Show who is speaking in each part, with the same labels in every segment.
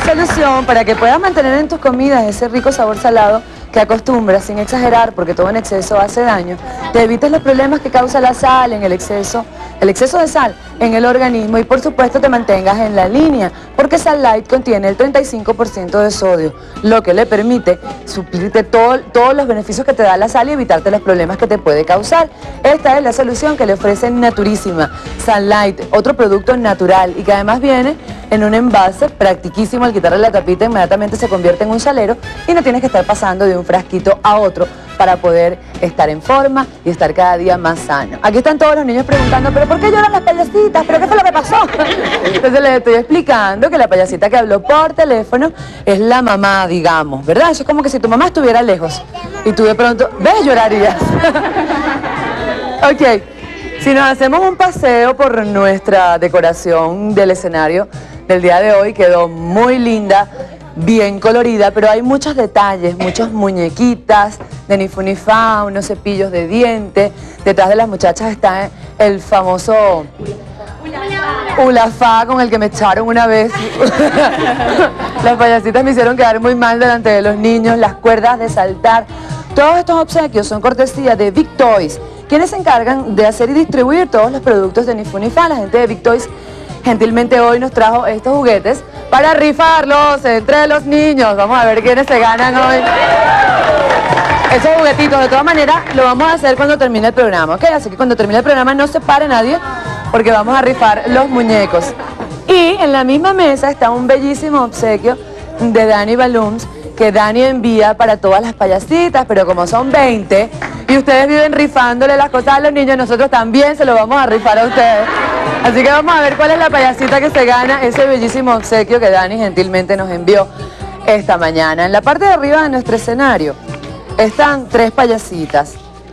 Speaker 1: solución para que puedas mantener en tus comidas ese rico sabor salado que acostumbras, sin exagerar, porque todo en exceso hace daño. Te evites los problemas que causa la sal en el exceso de sal en el organismo y por supuesto te mantengas en la línea, porque Sal Light contiene el 35% de sodio, lo que le permite suplirte todos los beneficios que te da la sal y evitarte los problemas que te puede causar. Esta es la solución que le ofrece Naturísima, Sal Light, otro producto natural y que además viene en un envase practiquísimo. Al quitarle la tapita inmediatamente se convierte en un salero y no tienes que estar pasando de un frasquito a otro para poder estar en forma y estar cada día más sano. Aquí están todos los niños preguntando, ¿pero por qué lloran las payasitas? ¿Pero qué fue lo que pasó? Entonces les estoy explicando que la payasita que habló por teléfono es la mamá, digamos, ¿verdad? Eso es como que si tu mamá estuviera lejos y tú de pronto, ¿ves? Llorarías. Ok, si nos hacemos un paseo por nuestra decoración del escenario del día de hoy, quedó muy linda, bien colorida, pero hay muchos detalles, muchas muñequitas de ni fu ni fa, unos cepillos de dientes. Detrás de las muchachas está el famoso hula fa con el que me echaron una vez. Las payasitas me hicieron quedar muy mal delante de los niños, las cuerdas de saltar. Todos estos obsequios son cortesía de Big Toys, quienes se encargan de hacer y distribuir todos los productos de ni fu ni fa. La gente de Big Toys gentilmente hoy nos trajo estos juguetes para rifarlos entre los niños. Vamos a ver quiénes se ganan hoy esos juguetitos. De todas maneras, lo vamos a hacer cuando termine el programa, ¿ok? Así que cuando termine el programa no se pare nadie, porque vamos a rifar los muñecos. Y en la misma mesa está un bellísimo obsequio de Dani Balloons, que Dani envía para todas las payasitas, pero como son 20 y ustedes viven rifándole las cosas a los niños, nosotros también se lo vamos a rifar a ustedes. Así que vamos a ver cuál es la payasita que se gana ese bellísimo obsequio que Dani gentilmente nos envió esta mañana. En la parte de arriba de nuestro escenario están tres payasitas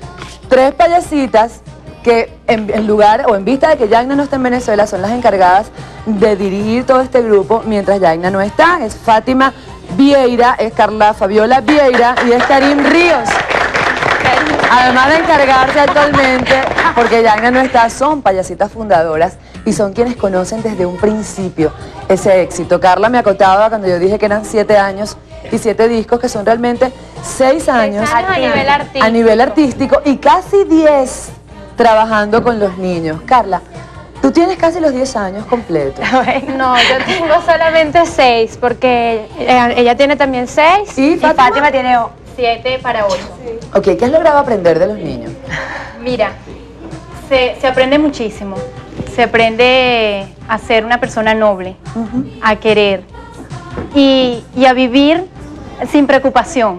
Speaker 1: que en lugar o en vista de que Yagna no está en Venezuela, son las encargadas de dirigir todo este grupo mientras Yagna no está. Es Fátima Vieira, es Carla Fabiola Vieira y es Karim Ríos. Además de encargarse actualmente, porque Yagna no está, son payasitas fundadoras y son quienes conocen desde un principio ese éxito. Carla me acotaba cuando yo dije que eran 7 años y 7 discos, que son realmente 6 años a nivel artístico y casi 10 trabajando con los niños. Carla, tú tienes casi los 10 años completos.
Speaker 2: No, yo tengo solamente 6, porque ella tiene también 6 y Fátima tiene 7 para 8.
Speaker 1: Ok, ¿qué has logrado aprender de los niños?
Speaker 2: Mira, se aprende muchísimo. Se aprende a ser una persona noble, a querer y a vivir sin preocupación.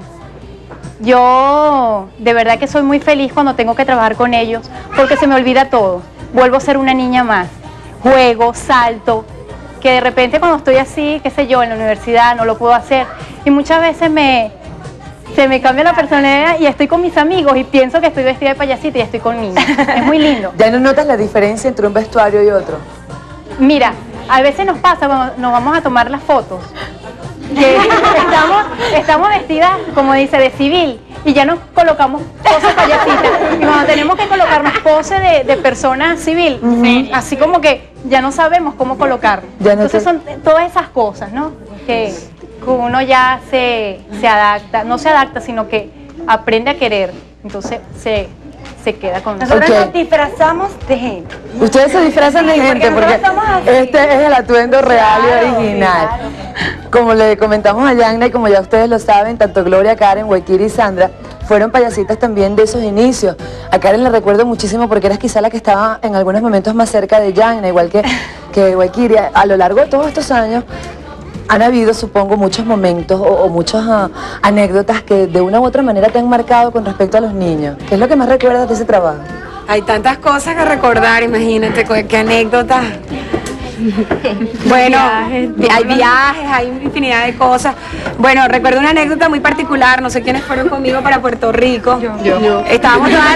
Speaker 2: Yo de verdad que soy muy feliz cuando tengo que trabajar con ellos, porque se me olvida todo. Vuelvo a ser una niña más. Juego, salto, que de repente cuando estoy así, qué sé yo, en la universidad no lo puedo hacer. Y muchas veces se me cambia la personalidad y estoy con mis amigos y pienso que estoy vestida de payasita y estoy con niños. Es muy lindo.
Speaker 1: ¿Ya no notas la diferencia entre un vestuario y otro?
Speaker 2: Mira, a veces nos pasa cuando nos vamos a tomar las fotos, que estamos vestidas, como dice, de civil, y ya nos colocamos pose payasita. Y cuando tenemos que colocarnos pose de persona civil, así como que ya no sabemos cómo colocar. Entonces son todas esas cosas, ¿no? Que uno ya se adapta, no se adapta, sino que aprende a querer. Entonces se queda con nosotros.
Speaker 3: Nosotros nos disfrazamos de gente.
Speaker 1: Ustedes se disfrazan de gente porque este es el atuendo real y original. Como le comentamos a Yagna y como ya ustedes lo saben, tanto Gloria, Karen, Waikiri y Sandra fueron payasitas también de esos inicios. A Karen la recuerdo muchísimo porque era quizá la que estaba en algunos momentos más cerca de Yagna, igual que Waikiri. A lo largo de todos estos años han habido, supongo, muchos momentos o muchas anécdotas que de una u otra manera te han marcado con respecto a los niños. ¿Qué es lo que más recuerdas de ese trabajo?
Speaker 3: Hay tantas cosas que recordar, imagínate, qué anécdotas. Bueno, hay viajes, hay infinidad de cosas. Bueno, recuerdo una anécdota muy particular, no sé quiénes fueron conmigo para Puerto Rico. Yo. Estábamos todas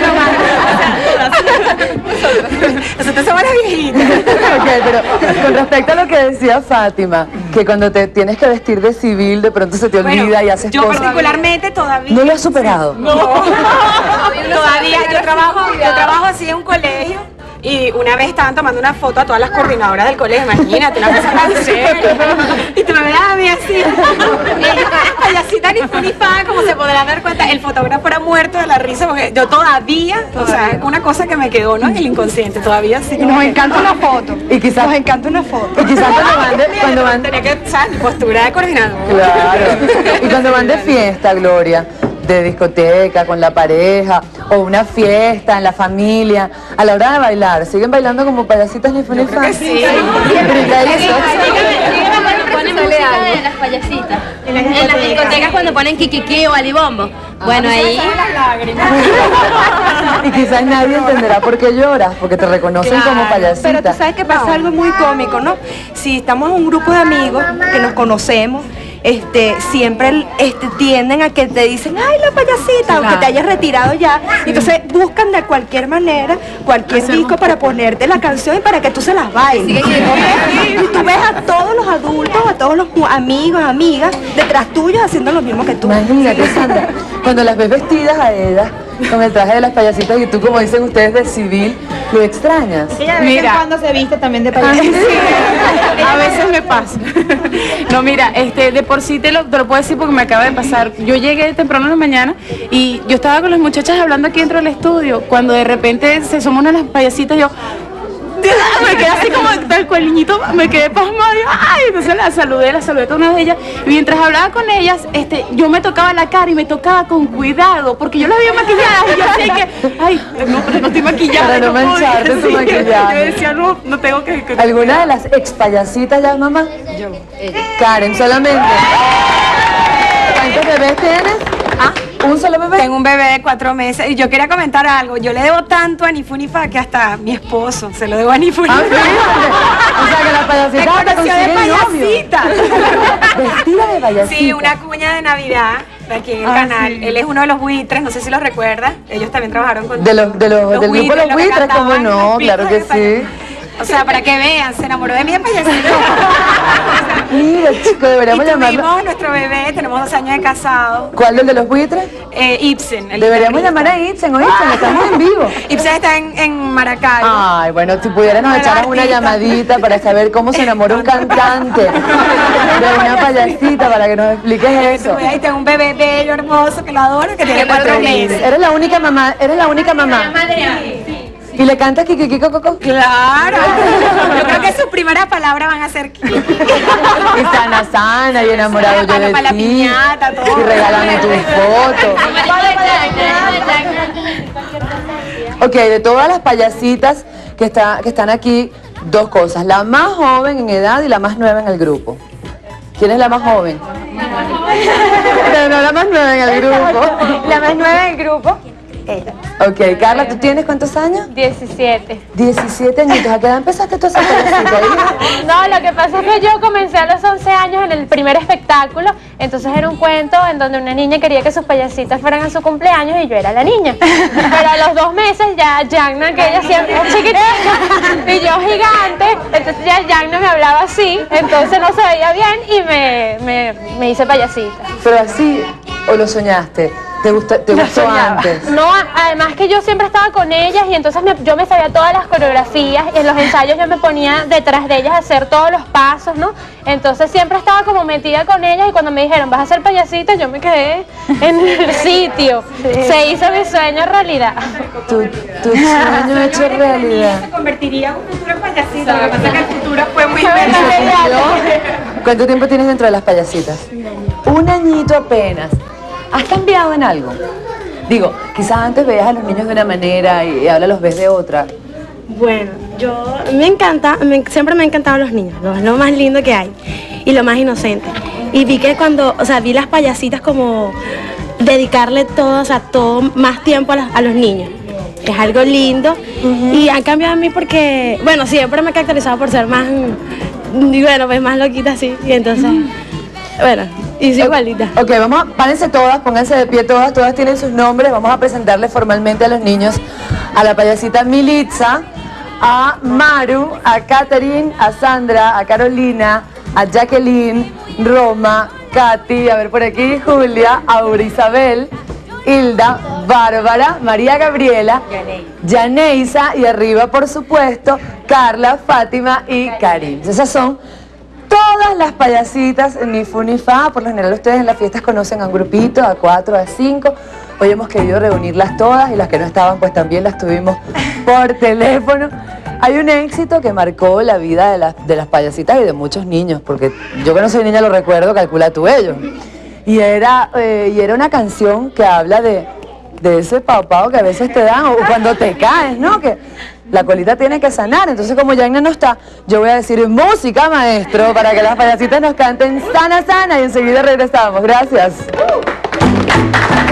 Speaker 3: nosotros somos las viejitas.
Speaker 1: Ok, pero con respecto a lo que decía Fátima, que cuando te tienes que vestir de civil, de pronto se te olvida y haces
Speaker 3: yo
Speaker 1: cosas.
Speaker 3: Yo particularmente todavía.
Speaker 1: ¿No lo has superado?
Speaker 3: No. Todavía, yo trabajo así en un colegio. Y una vez estaban tomando una foto a todas las coordinadoras del colegio, imagínate, una cosa tan seria. Y tú me ves a mí así, payasita ni fu ni fa, como se podrán dar cuenta, el fotógrafo era muerto de la risa porque yo todavía, o sea, es una cosa que me quedó, ¿no? En el inconsciente, todavía sí.
Speaker 2: Nos encanta una foto.
Speaker 1: Y quizás,
Speaker 2: Nos encanta una foto.
Speaker 1: y quizás cuando van
Speaker 3: Tenía que, ¿sabes? Postura de coordinador.
Speaker 1: claro. Y cuando van de fiesta, Gloria, de discoteca, con la pareja, o una fiesta en la familia, a la hora de bailar, ¿siguen bailando como payasitas ni fu ni fa?
Speaker 3: Sí.
Speaker 1: Grita eso.
Speaker 4: Ponen música de las payasitas. En las discotecas cuando ponen Kikiki o Alibombo. Bueno, ahí.
Speaker 1: Y quizás nadie entenderá por qué lloras, porque te reconocen como payasita.
Speaker 5: Pero tú sabes que pasa algo muy cómico, ¿no? Si estamos en un grupo de amigos que nos conocemos, siempre tienden a que te dicen, ay, la payasita, aunque te hayas retirado ya. Entonces buscan de cualquier manera, cualquier disco para ponerte la canción y para que tú se las bailes. Y tú ves a todos los adultos, a todos los amigos, amigas, detrás tuyos haciendo lo mismo que tú.
Speaker 1: Imagínate, Sandra, cuando las ves vestidas a ellas, con el traje de las payasitas y tú, como dicen ustedes, de civil, ¿lo extrañas?
Speaker 2: Ella de vez en cuando se viste también de payasita.
Speaker 6: A veces me pasa. No, mira, de por sí te lo puedo decir porque me acaba de pasar. Yo llegué temprano en la mañana y yo estaba con las muchachas hablando aquí dentro del estudio, cuando de repente se asomó una de las payasitas y yo... me quedé así como tal cual niñito, me quedé pasmada y ay, entonces la saludé a una de ellas y mientras hablaba con ellas, yo me tocaba la cara y me tocaba con cuidado porque yo la había maquillada y yo así que, ay, no, pero no estoy maquillada.
Speaker 1: Para no mancharte tu maquillaje.
Speaker 6: Yo decía, no tengo que...
Speaker 1: ¿Alguna de las ex payasitas ya, mamá? Yo. Karen, solamente. ¿Cuántos bebés tienes? ¿Un solo bebé?
Speaker 3: Tengo un bebé de 4 meses y yo quería comentar algo. Yo le debo tanto a ni fu ni fa que hasta mi esposo se lo debo a ni fu ni fa.
Speaker 1: O sea que la payasita
Speaker 3: Me
Speaker 1: hasta
Speaker 3: conoció de
Speaker 1: consigue novio.
Speaker 3: payasita.
Speaker 1: Vestida de payasita.
Speaker 3: Sí, una cuña de Navidad de aquí en el canal.
Speaker 1: Sí.
Speaker 3: Él es uno de los buitres, no sé si lo recuerdas. Ellos también trabajaron con
Speaker 1: Del grupo Los Buitres, ¿cómo no? Claro que sí.
Speaker 3: O sea, para que vean, se enamoró de mí de payasita.
Speaker 1: Mira, chico, deberíamos
Speaker 3: Y
Speaker 1: llamarlo.
Speaker 3: tuvimos nuestro bebé, tenemos 2 años de casado.
Speaker 1: ¿Cuál del de los buitres?
Speaker 3: Ibsen. el
Speaker 1: Deberíamos
Speaker 3: guitarrista.
Speaker 1: llamar a Ibsen, ¿oíste? Estamos en vivo.
Speaker 3: Ibsen está en Maracaibo.
Speaker 1: Ay, bueno, si pudieran nos echaran una llamadita para saber cómo se enamora un cantante de una payasita, para que nos expliques eso.
Speaker 3: Ahí tengo un bebé bello, hermoso, que lo adoro, que tiene 4 meses.
Speaker 1: Eres la única mamá, ¿Y le cantas Kiki Coco?
Speaker 3: Claro. Yo creo que sus primeras palabras van a ser Kiki.
Speaker 1: Y sana, y enamorado yo de
Speaker 3: Para la
Speaker 1: ti.
Speaker 3: piñata, todo.
Speaker 1: Y regálame tu foto. Ok, de todas las payasitas que están aquí, 2 cosas. La más joven en edad y la más nueva en el grupo. ¿Quién es la más joven? Pero no la más nueva en el grupo.
Speaker 2: La más nueva del grupo, ella.
Speaker 1: Ok, Carla, ¿tú tienes cuántos años?
Speaker 2: 17.
Speaker 1: 17 añitos. ¿A qué edad empezaste tú a hacer payasita, hija?
Speaker 2: No, lo que pasa es que yo comencé a los 11 años en el primer espectáculo, entonces era un cuento en donde una niña quería que sus payasitas fueran a su cumpleaños y yo era la niña. Pero a los 2 meses ya Yagna, que ella siempre es chiquitita y yo gigante, entonces ya Yagna me hablaba así, entonces no se veía bien y me hice payasita.
Speaker 1: Pero así, ¿o lo soñaste? ¿Te gustó antes?
Speaker 2: No, además que yo siempre estaba con ellas y entonces yo me sabía todas las coreografías y en los ensayos yo me ponía detrás de ellas a hacer todos los pasos, ¿no? Entonces siempre estaba como metida con ellas y cuando me dijeron, vas a ser payasita, yo me quedé en el sitio. Se hizo mi sueño realidad.
Speaker 1: Tu sueño hecho realidad.
Speaker 3: Se convertiría en un futuro payasito. Lo que pasa es que el futuro fue muy
Speaker 1: ¿Cuánto tiempo tienes dentro de las payasitas? Un añito apenas. ¿Has cambiado en algo? Digo, quizás antes veías a los niños de una manera y ahora los ves de otra.
Speaker 5: Bueno, siempre me han encantado los niños, lo más lindo que hay y lo más inocente. Y vi que vi las payasitas como dedicarle todo más tiempo a los niños. Es algo lindo y han cambiado a mí porque, bueno, siempre me he caracterizado por ser más, más loquita así y entonces, y soy igualita.
Speaker 1: Ok, párense todas, pónganse de pie todas tienen sus nombres, vamos a presentarles formalmente a los niños, a la payasita Militza, a Maru, a Catherine, a Sandra, a Carolina, a Jacqueline, Roma, Katy, a ver por aquí, Julia, Aura Isabel Hilda, Bárbara, María Gabriela, Yaneisa y arriba, por supuesto, Carla, Fátima y Karim. Esas son todas las payasitas, ni fu ni fa. Por lo general ustedes en las fiestas conocen a un grupito, a 4, a 5. Hoy hemos querido reunirlas todas y las que no estaban pues también las tuvimos por teléfono. Hay un éxito que marcó la vida de las payasitas y de muchos niños, porque yo que no soy niña lo recuerdo, calcula tú ellos. Y era una canción que habla de ese pao que a veces te dan, o cuando te caes, ¿no? Que la colita tiene que sanar. Entonces, como Yaina no está, yo voy a decir música, maestro, para que las payasitas nos canten Sana Sana y enseguida regresamos. Gracias.